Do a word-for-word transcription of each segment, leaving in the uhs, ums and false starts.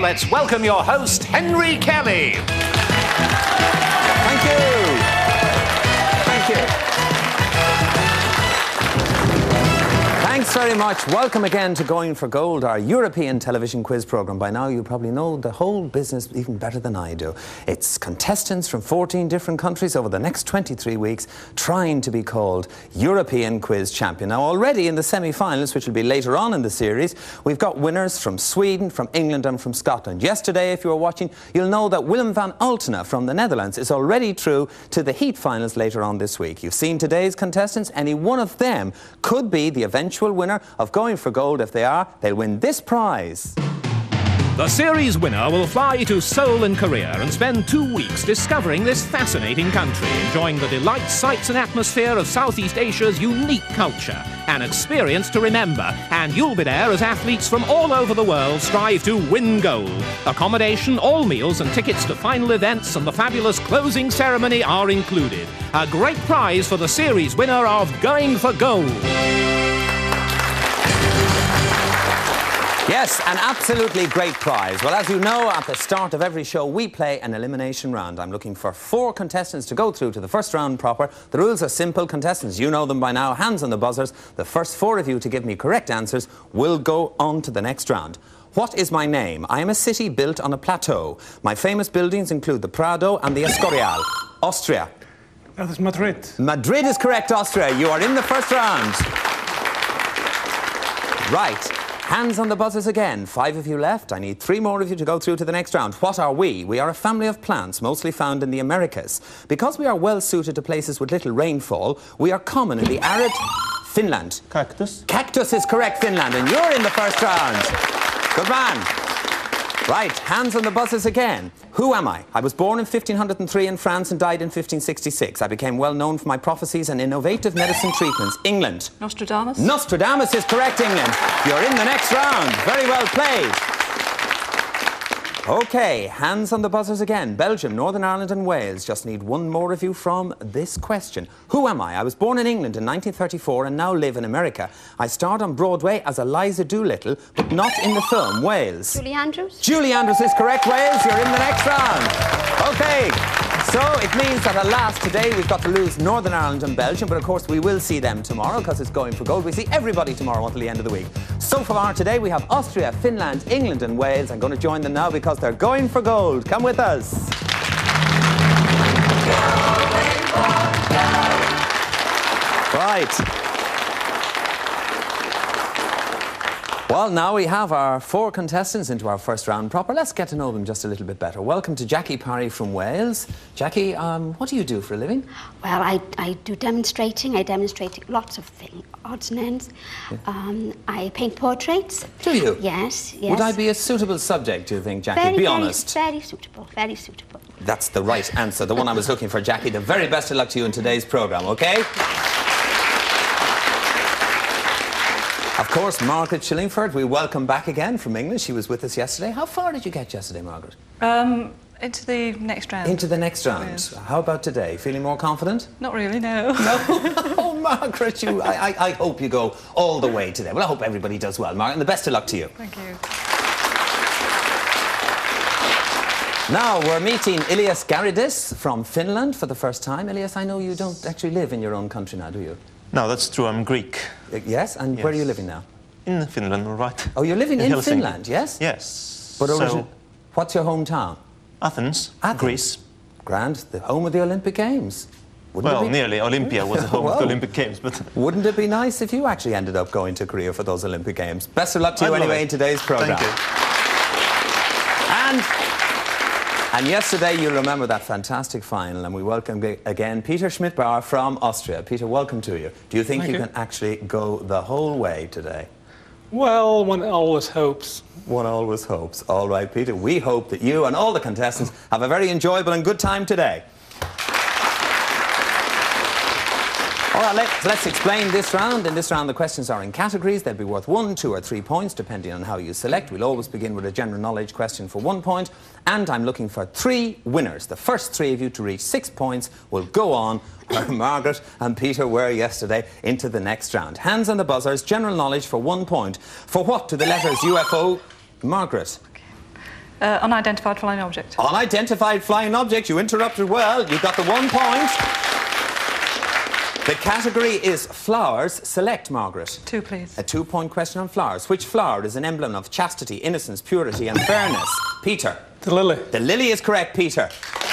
let's welcome your host, Henry Kelly. Thank you. Thank you. Thanks very much. Welcome again to Going for Gold, our European television quiz programme. By now you probably know the whole business even better than I do. It's contestants from fourteen different countries over the next twenty-three weeks trying to be called European Quiz Champion. Now already in the semi-finals, which will be later on in the series, we've got winners from Sweden, from England and from Scotland. Yesterday, if you were watching, you'll know that Willem van Altena from the Netherlands is already through to the heat finals later on this week. You've seen today's contestants. Any one of them could be the eventual winner of Going for Gold. If they are, they'll win this prize. The series winner will fly to Seoul in Korea and spend two weeks discovering this fascinating country, enjoying the delights, sights and atmosphere of Southeast Asia's unique culture. An experience to remember, and you'll be there as athletes from all over the world strive to win gold. Accommodation, all meals and tickets to final events and the fabulous closing ceremony are included. A great prize for the series winner of Going for Gold. Yes, an absolutely great prize. Well, as you know, at the start of every show, we play an elimination round. I'm looking for four contestants to go through to the first round proper. The rules are simple. Contestants, you know them by now. Hands on the buzzers. The first four of you to give me correct answers will go on to the next round. What is my name? I am a city built on a plateau. My famous buildings include the Prado and the Escorial. Austria. That is Madrid. Madrid is correct, Austria. You are in the first round. Right. Hands on the buzzers again. Five of you left. I need three more of you to go through to the next round. What are we? We are a family of plants mostly found in the Americas. Because we are well suited to places with little rainfall, we are common in the arid Finland. Cactus. Cactus is correct, Finland, and you're in the first round. Good man. Right, hands on the buzzers again. Who am I? I was born in fifteen oh three in France and died in fifteen sixty-six. I became well known for my prophecies and innovative medicine treatments. England. Nostradamus. Nostradamus is correct, England. You're in the next round. Very well played. OK, hands on the buzzers again. Belgium, Northern Ireland and Wales. Just need one more of you from this question. Who am I? I was born in England in nineteen thirty-four and now live in America. I starred on Broadway as Eliza Doolittle, but not in the film Wales. Julie Andrews. Julie Andrews is correct, Wales. You're in the next round. OK, so it means that at last today we've got to lose Northern Ireland and Belgium, but of course we will see them tomorrow because it's Going for Gold. We see everybody tomorrow until the end of the week. So far today we have Austria, Finland, England and Wales. I'm going to join them now because they're going for gold. Come with us. Right. Well, now we have our four contestants into our first round proper. Let's get to know them just a little bit better. Welcome to Jackie Parry from Wales. Jackie, um, what do you do for a living? Well, I, I do demonstrating. I demonstrate lots of things, odds and ends. Yeah. Um, I paint portraits. Do you? Yes, yes. Would I be a suitable subject, do you think, Jackie? Very, be very, honest. Very suitable, very suitable. That's the right answer, the one I was looking for, Jackie. The very best of luck to you in today's programme, OK? Of course, Margaret Shillingford, we welcome back again from England. She was with us yesterday. How far did you get yesterday, Margaret? Um, into the next round. Into the next round. Yes. How about today? Feeling more confident? Not really, no. No? Oh, Margaret, you, I, I, I hope you go all the way today. Well, I hope everybody does well, Margaret, and the best of luck to you. Thank you. Now, we're meeting Ilias Garidis from Finland for the first time. Ilias, I know you don't actually live in your own country now, do you? No, that's true. I'm Greek. Uh, yes? And yes. Where are you living now? In Finland, all right. Oh, you're living in, in Finland, yes? Yes. But so, what's your hometown? Athens, Athens, Greece. Grand, the home of the Olympic Games. Wouldn't well, nearly. Olympia was the home well, of the Olympic Games, but... Wouldn't it be nice if you actually ended up going to Korea for those Olympic Games? Best of luck to you I'd anyway in today's programme. Thank And... you. And yesterday, you'll remember that fantastic final, and we welcome again Peter Schmidbauer from Austria. Peter, welcome to you. Do you think you, you can actually go the whole way today? Well, one always hopes. One always hopes. All right, Peter, we hope that you and all the contestants have a very enjoyable and good time today. All right, let's, let's explain this round. In this round, the questions are in categories. They'll be worth one, two or three points, depending on how you select. We'll always begin with a general knowledge question for one point. And I'm looking for three winners. The first three of you to reach six points will go on, where Margaret and Peter were yesterday, into the next round. Hands on the buzzers, general knowledge for one point. For what do the letters U F O... Margaret. Okay. Uh, unidentified flying object. Unidentified flying object. You interrupted well. You got the one point. The category is flowers. Select, Margaret. Two, please. A two-point question on flowers. Which flower is an emblem of chastity, innocence, purity and fairness? Peter. The lily. The lily is correct, Peter.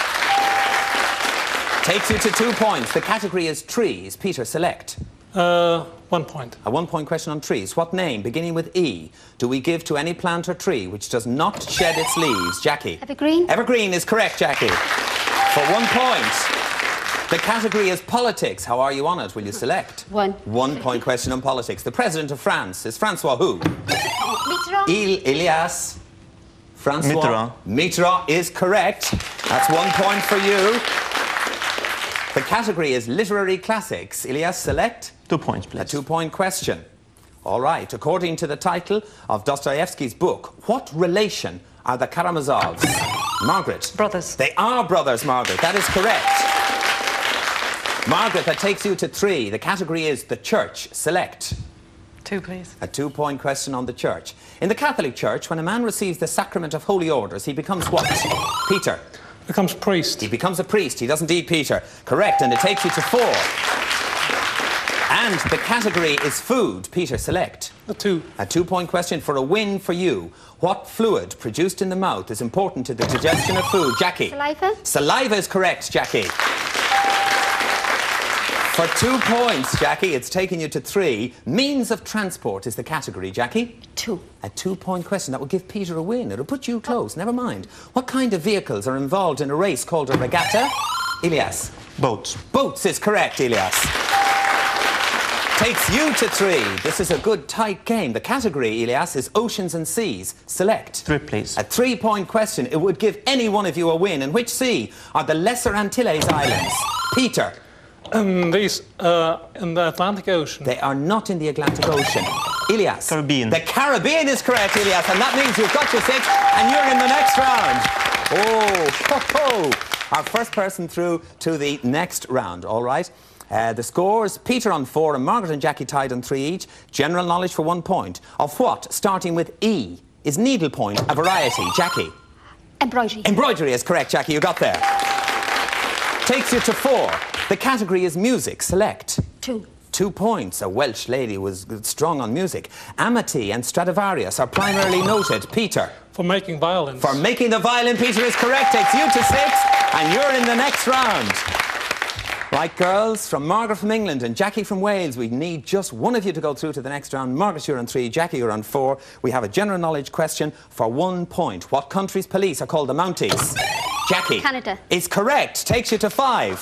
Takes you to two points. The category is trees. Peter, select. Uh, one point. A one-point question on trees. What name, beginning with E, do we give to any plant or tree which does not shed its leaves? Jackie. Evergreen. Evergreen is correct, Jackie. For one point. The category is politics. How are you on it? Will you select? One. One-point question on politics. The President of France is Francois who? Mitterrand. Il Elias. Francois. Mitterrand. Mitterrand is correct. That's one point for you. The category is literary classics. Elias, select. Two points, please. A two-point question. All right. According to the title of Dostoevsky's book, what relation are the Karamazovs? Margaret. Brothers. They are brothers, Margaret. That is correct. Margaret, that takes you to three. The category is the church. Select. Two, please. A two-point question on the church. In the Catholic Church, when a man receives the sacrament of holy orders, he becomes what? Peter. Becomes priest. He becomes a priest. He does indeed, Peter. Correct, and it takes you to four. And the category is food. Peter, select. The two. A two-point question for a win for you. What fluid produced in the mouth is important to the digestion of food? Jackie. Saliva. Saliva is correct, Jackie. For two points, Jackie, it's taken you to three. Means of transport is the category, Jackie. Two. A two-point question. That will give Peter a win. It'll put you close. Never mind. What kind of vehicles are involved in a race called a regatta? Elias. Boats. Boats is correct, Elias. Takes you to three. This is a good tight game. The category, Elias, is oceans and seas. Select. Three, please. A three-point question. It would give any one of you a win. In which sea are the Lesser Antilles Islands? Peter. Um, these uh, in the Atlantic Ocean. They are not in the Atlantic Ocean. Elias. Caribbean. The Caribbean is correct, Elias, and that means you've got your six and you're in the next round. Oh, ho, ho. Our first person through to the next round, all right? Uh, the scores, Peter on four and Margaret and Jackie tied on three each. General knowledge for one point. Of what, starting with E, is needlepoint a variety? Jackie. Embroidery. Embroidery is correct, Jackie, you got there. Takes you to four. The category is music. Select. Two. Two points. A Welsh lady was strong on music. Amity and Stradivarius are primarily noted. Peter. For making violins. For making the violin, Peter is correct. Takes you to six, and you're in the next round. Right, girls, from Margaret from England and Jackie from Wales, we need just one of you to go through to the next round. Margaret, you're on three. Jackie, you're on four. We have a general knowledge question for one point. What country's police are called the Mounties? Jackie. Canada. Is correct. Takes you to five.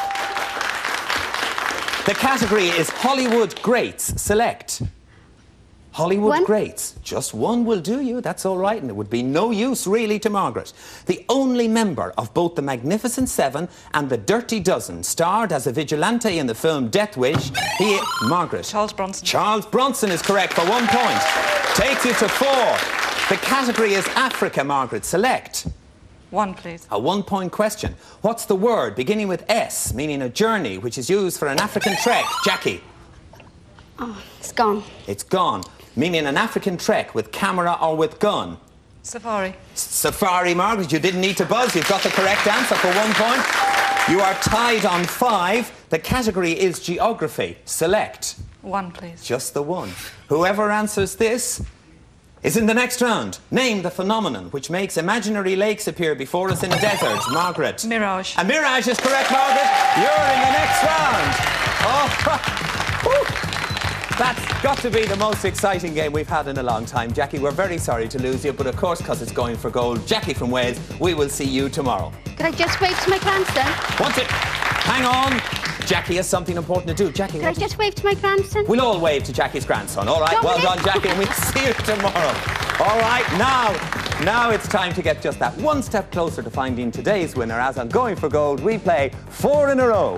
The category is Hollywood greats. Select. Hollywood One. greats. Just one will do you. That's all right. And it would be no use, really, to Margaret. The only member of both the Magnificent Seven and the Dirty Dozen starred as a vigilante in the film Death Wish. He... Margaret. Charles Bronson. Charles Bronson is correct for one point. Takes you to four. The category is Africa, Margaret. Select. One, please. A one-point question. What's the word beginning with S, meaning a journey, which is used for an African trek? Jackie. Oh, it's gone. It's gone. Meaning an African trek with camera or with gun. Safari. Safari, Margaret. You didn't need to buzz. You've got the correct answer for one point. You are tied on five. The category is geography. Select. One, please. Just the one. Whoever answers this is in the next round. Name the phenomenon which makes imaginary lakes appear before us in a desert. Margaret. Mirage. A mirage is correct, Margaret. You're in the next round. Oh, whew. That's got to be the most exciting game we've had in a long time. Jackie, we're very sorry to lose you, but of course, because it's going for gold. Jackie from Wales, we will see you tomorrow. Could I just wave to my grandson? Want it? Hang on. Jackie has something important to do. Jackie, Could I what- just wave to my grandson? We'll all wave to Jackie's grandson. All right, well Dominic. done, Jackie, and we'll see you tomorrow. All right, now, now it's time to get just that one step closer to finding today's winner. As on Going for Gold, we play four in a row.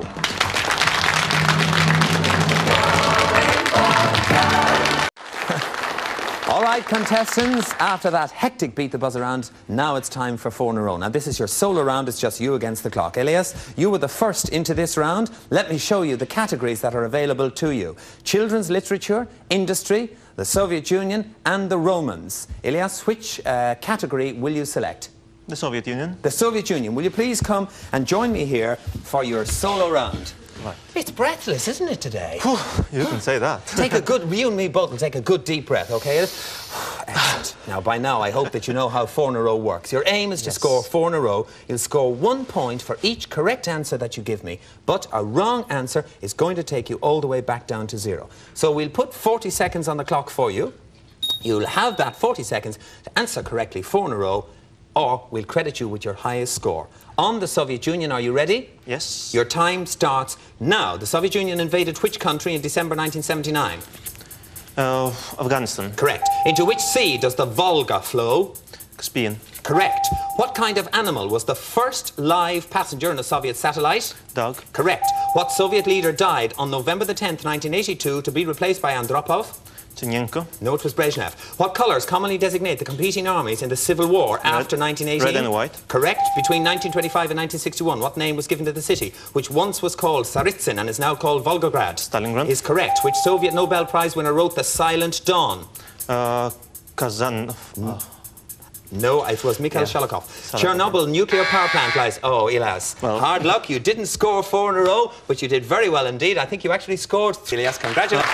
All right. right, contestants, after that hectic beat the buzzer round, now it's time for four in a row. Now, this is your solo round. It's just you against the clock. Elias, you were the first into this round. Let me show you the categories that are available to you. Children's literature, industry, the Soviet Union, and the Romans. Elias, which uh, category will you select? The Soviet Union. The Soviet Union. Will you please come and join me here for your solo round? Right. It's breathless, isn't it, today? Whew, you can say that. Take a good, you and me both will take a good deep breath, okay? Excellent. Now, by now, I hope that you know how four in a row works. Your aim is to Yes. score four in a row. You'll score one point for each correct answer that you give me, but a wrong answer is going to take you all the way back down to zero. So we'll put forty seconds on the clock for you. You'll have that forty seconds to answer correctly four in a row, or we'll credit you with your highest score. On the Soviet Union, are you ready? Yes. Your time starts now. The Soviet Union invaded which country in December nineteen seventy-nine? Uh, Afghanistan. Correct. Into which sea does the Volga flow? Caspian. Correct. What kind of animal was the first live passenger in a Soviet satellite? Dog. Correct. What Soviet leader died on November the tenth, nineteen eighty-two, to be replaced by Andropov? Chernenko. No, it was Brezhnev. What colours commonly designate the competing armies in the Civil War after nineteen eighteen? Red and white. Correct. Between nineteen twenty-five and nineteen sixty-one, what name was given to the city, which once was called Tsaritsyn and is now called Volgograd? Stalingrad. Is correct. Which Soviet Nobel Prize winner wrote The Silent Dawn? Uh, Kazan. Uh, No, it was Mikhail Yeah. Shalakhov. Shalakhov. Chernobyl nuclear power plant lies... Oh, Elias. Well- Hard luck. You didn't score four in a row, but you did very well indeed. I think you actually scored... Elias, congratulations.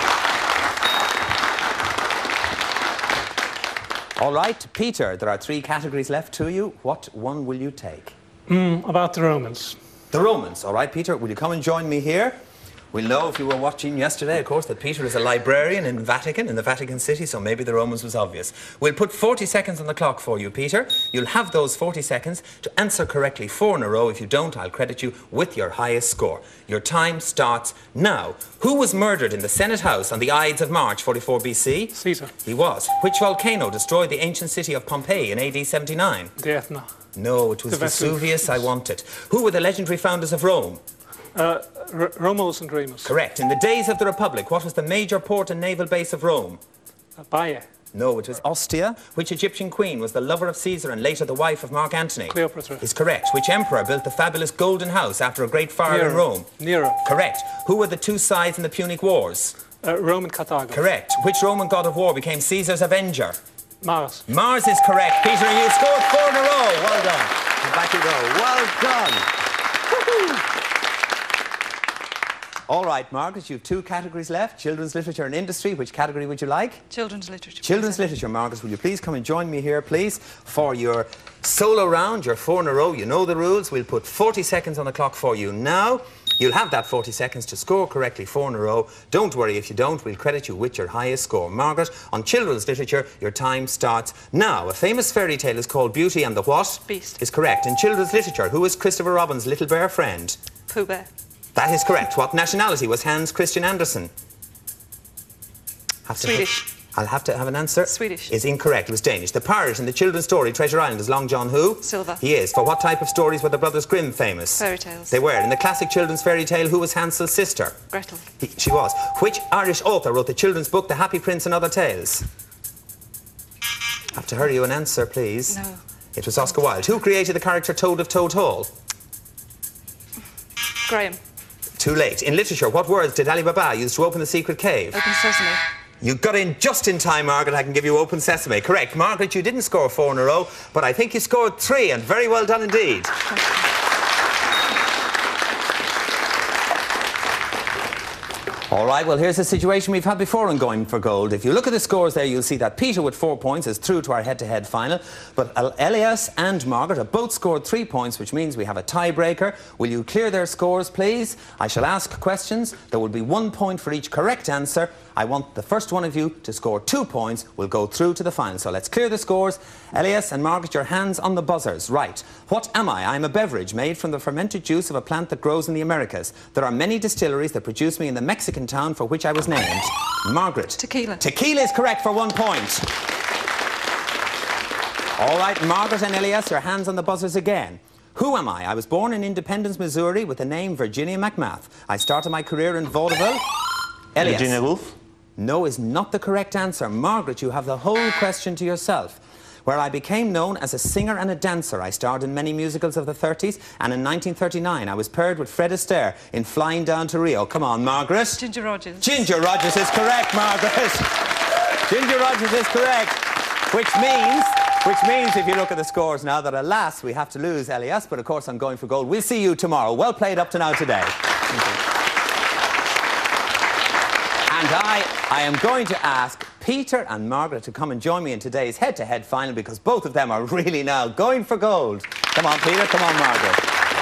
All right, Peter, there are three categories left to you. What one will you take? Mm, about the Romans. The Romans. All right, Peter, will you come and join me here? We'll know if you were watching yesterday, of course, that Peter is a librarian in Vatican, in the Vatican City, so maybe the Romans was obvious. We'll put forty seconds on the clock for you, Peter. You'll have those forty seconds to answer correctly four in a row. If you don't, I'll credit you with your highest score. Your time starts now. Who was murdered in the Senate House on the Ides of March, forty-four B C? Caesar. He was. Which volcano destroyed the ancient city of Pompeii in A D seventy-nine? The Etna. No, it was The Vesuvius. Vesuvius, I want it. Who were the legendary founders of Rome? Uh, R Romulus and Remus. Correct. In the days of the Republic, what was the major port and naval base of Rome? Uh, Baye. No, it was Ostia. Which Egyptian queen was the lover of Caesar and later the wife of Mark Antony? Cleopatra. Is correct. Which emperor built the fabulous Golden House after a great fire in Nero. Rome? Nero. Correct. Who were the two sides in the Punic Wars? Uh, Rome and Carthago. Correct. Which Roman god of war became Caesar's avenger? Mars. Mars is correct. Peter, you scored four in a row. Well done. And back you go. Well done. Woohoo. All right, Margaret, you have two categories left, children's literature and industry. Which category would you like? Children's literature. Children's literature. Margaret, will you please come and join me here, please, for your solo round, your four in a row. You know the rules. We'll put forty seconds on the clock for you now. You'll have that forty seconds to score correctly four in a row. Don't worry if you don't. We'll credit you with your highest score. Margaret, on children's literature, your time starts now. A famous fairy tale is called Beauty and the what? Beast. Is correct. In children's literature, who is Christopher Robin's little bear friend? Pooh Bear. That is correct. What nationality was Hans Christian Andersen? Have to Swedish. I'll have to have an answer. Swedish. Is incorrect. It was Danish. The pirate in the children's story Treasure Island is Long John who? Silver. He is. For what type of stories were the Brothers Grimm famous? Fairy tales. They were. In the classic children's fairy tale, who was Hansel's sister? Gretel. He, she was. Which Irish author wrote the children's book The Happy Prince and Other Tales? Have to hurry you an answer, please. No. It was Oscar Wilde. Who created the character Toad of Toad Hall? Graham. Too late. In literature, what words did Ali Baba use to open the secret cave? Open Sesame. You got in just in time, Margaret. I can give you Open Sesame. Correct. Margaret, you didn't score four in a row, but I think you scored three, and very well done indeed. All right, well, here's a situation we've had before in Going for Gold. If you look at the scores there, you'll see that Peter with four points is through to our head-to-head final, but Elias and Margaret have both scored three points, which means we have a tiebreaker. Will you clear their scores, please? I shall ask questions. There will be one point for each correct answer. I want the first one of you to score two points. We'll go through to the final. So let's clear the scores. Elias and Margaret, your hands on the buzzers. Right. What am I? I'm a beverage made from the fermented juice of a plant that grows in the Americas. There are many distilleries that produce me in the Mexican town for which I was named. Margaret. Tequila. Tequila is correct for one point. All right, Margaret and Elias, your hands on the buzzers again. Who am I? I was born in Independence, Missouri with the name Virginia McMath. I started my career in vaudeville. Elias. Virginia Woolf. No is not the correct answer. Margaret, you have the whole question to yourself. Where I became known as a singer and a dancer. I starred in many musicals of the thirties, and in nineteen thirty-nine I was paired with Fred Astaire in Flying Down to Rio. Come on, Margaret. Ginger Rogers. Ginger Rogers is correct, Margaret. Ginger Rogers is correct. Which means, which means if you look at the scores now, that alas, we have to lose Elias, but of course I'm going for gold. We'll see you tomorrow. Well played up to now today. And I, I am going to ask Peter and Margaret to come and join me in today's head-to-head final, because both of them are really now going for gold. Come on, Peter. Come on, Margaret.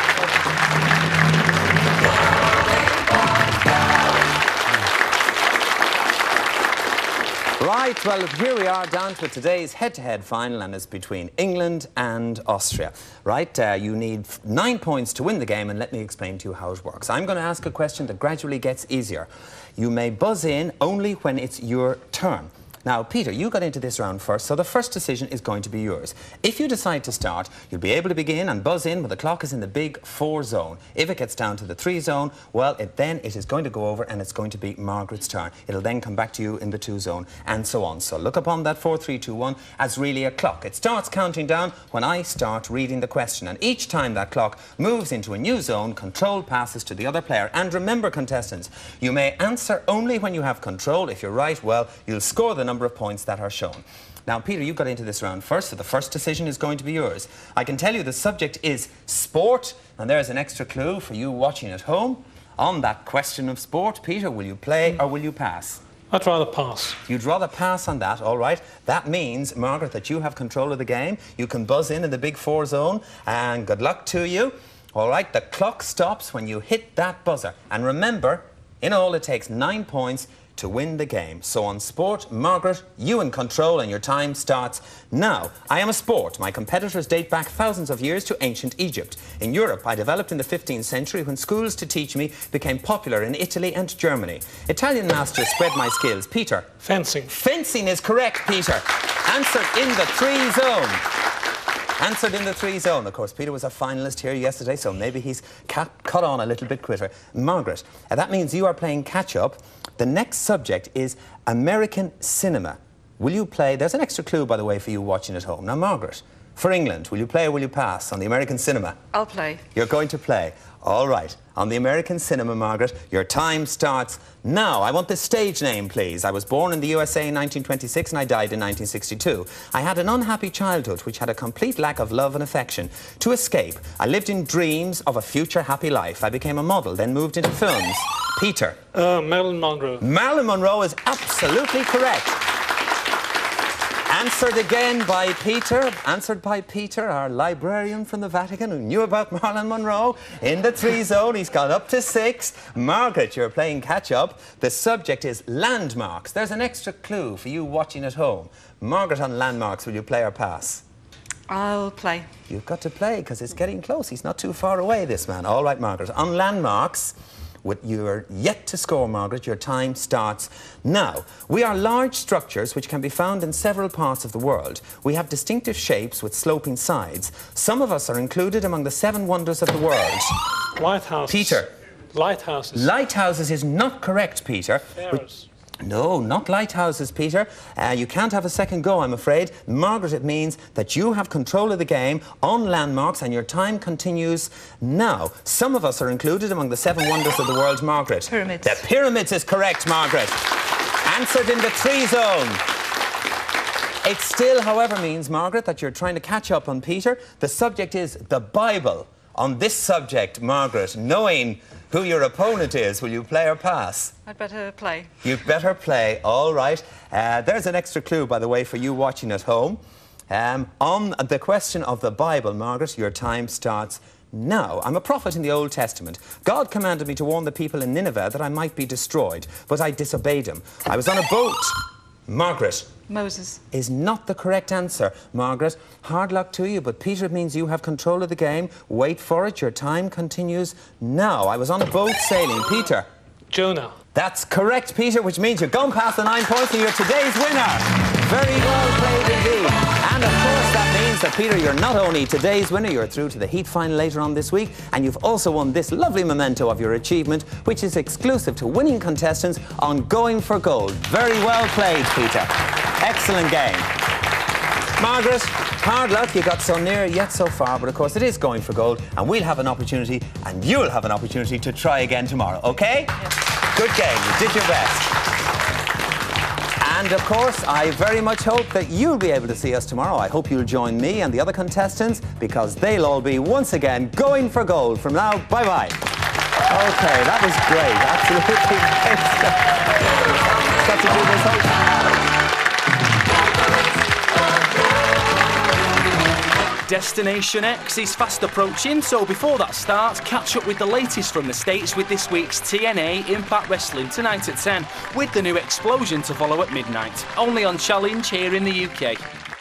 Right, well, here we are down to today's head-to-head final, and it's between England and Austria. Right, uh, you need nine points to win the game, and let me explain to you how it works. I'm going to ask a question that gradually gets easier. You may buzz in only when it's your turn. Now, Peter, you got into this round first, so the first decision is going to be yours. If you decide to start, you'll be able to begin and buzz in when the clock is in the big four zone. If it gets down to the three zone, well, it, then it is going to go over and it's going to be Margaret's turn. It'll then come back to you in the two zone, and so on. So look upon that four, three, two, one as really a clock. It starts counting down when I start reading the question, and each time that clock moves into a new zone, control passes to the other player. And remember, contestants, you may answer only when you have control. If you're right, well, you'll score the number of points that are shown. Now, Peter, you got into this round first, so the first decision is going to be yours. I can tell you the subject is sport, and there's an extra clue for you watching at home. On that question of sport, Peter, will you play or will you pass? I'd rather pass. You'd rather pass on that, all right. That means, Margaret, that you have control of the game. You can buzz in in the big four zone, and good luck to you. All right, the clock stops when you hit that buzzer. And remember, in all, it takes nine points to win the game. So on sport, Margaret, you in control, and your time starts now. I am a sport. My competitors date back thousands of years to ancient Egypt. In Europe, I developed in the fifteenth century when schools to teach me became popular in Italy and Germany. Italian masters spread my skills. Peter. Fencing. Fencing is correct, Peter. Answered in the three zone. Answered in the three zone. Of course, Peter was a finalist here yesterday, so maybe he's cut, cut on a little bit quicker. Margaret, uh, that means you are playing catch-up. The next subject is American cinema. Will you play? There's an extra clue, by the way, for you watching at home. Now, Margaret, for England, will you play or will you pass on the American cinema? I'll play. You're going to play. All right. On the American cinema, Margaret, your time starts now. I want the stage name, please. I was born in the U S A in nineteen twenty-six and I died in nineteen sixty-two. I had an unhappy childhood which had a complete lack of love and affection. To escape, I lived in dreams of a future happy life. I became a model, then moved into films. Peter. Uh, Marilyn Monroe. Marilyn Monroe is absolutely correct. Answered again by Peter, answered by Peter, our librarian from the Vatican who knew about Marilyn Monroe. In the three zone, he's gone up to six. Margaret, you're playing catch-up. The subject is landmarks. There's an extra clue for you watching at home. Margaret, on landmarks, will you play or pass? I'll play. You've got to play, because it's getting close. He's not too far away, this man. All right, Margaret. On landmarks, with you're yet to score, Margaret. Your time starts now. We are large structures which can be found in several parts of the world. We have distinctive shapes with sloping sides. Some of us are included among the seven wonders of the world. Lighthouses. Peter. Lighthouses. Lighthouses is not correct, Peter. Pharaohs. No, not lighthouses, Peter. Uh, you can't have a second go, I'm afraid. Margaret, it means that you have control of the game on landmarks and your time continues now. Some of us are included among the seven wonders of the world, Margaret. Pyramids. The pyramids is correct, Margaret. Answered in the three zone. It still, however, means, Margaret, that you're trying to catch up on Peter. The subject is the Bible. On this subject, Margaret, knowing who your opponent is, will you play or pass? I'd better play. You'd better play, all right. Uh, there's an extra clue, by the way, for you watching at home. Um, on the question of the Bible, Margaret, your time starts now. I'm a prophet in the Old Testament. God commanded me to warn the people in Nineveh that I might be destroyed, but I disobeyed him. I was on a boat. Margaret. Moses. Is not the correct answer, Margaret. Hard luck to you, but Peter, it means you have control of the game. Wait for it. Your time continues now. I was on a boat sailing. Peter. Jonah. That's correct, Peter, which means you've gone past the nine points and you're today's winner. Very well played indeed. And of course, that means that Peter, you're not only today's winner, you're through to the heat final later on this week, and you've also won this lovely memento of your achievement, which is exclusive to winning contestants on Going for Gold. Very well played, Peter. Excellent game. Margaret, hard luck. You got so near yet so far, but of course it is Going for Gold, and we'll have an opportunity, and you'll have an opportunity to try again tomorrow, OK? Yes. Good game. You did your best. And of course, I very much hope that you'll be able to see us tomorrow. I hope you'll join me and the other contestants, because they'll all be once again going for gold. From now, bye-bye. OK, that was great. Absolutely great stuff. Got to do this whole time. Destination X is fast approaching, so before that starts, catch up with the latest from the States with this week's T N A Impact Wrestling tonight at ten, with the new Explosion to follow at midnight. Only on Challenge here in the U K.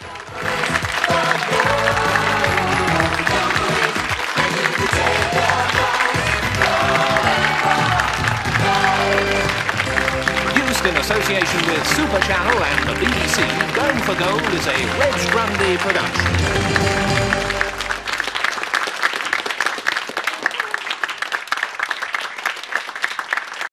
In association with Super Channel and the B B C, Going for Gold is a Reg Grundy production.